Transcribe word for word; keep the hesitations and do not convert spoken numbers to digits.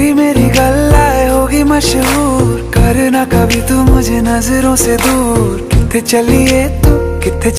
तेरी मेरी गल्लाए होगी मशहूर, करना कभी तू मुझे नजरों से दूर। किथे चलिए तू किथे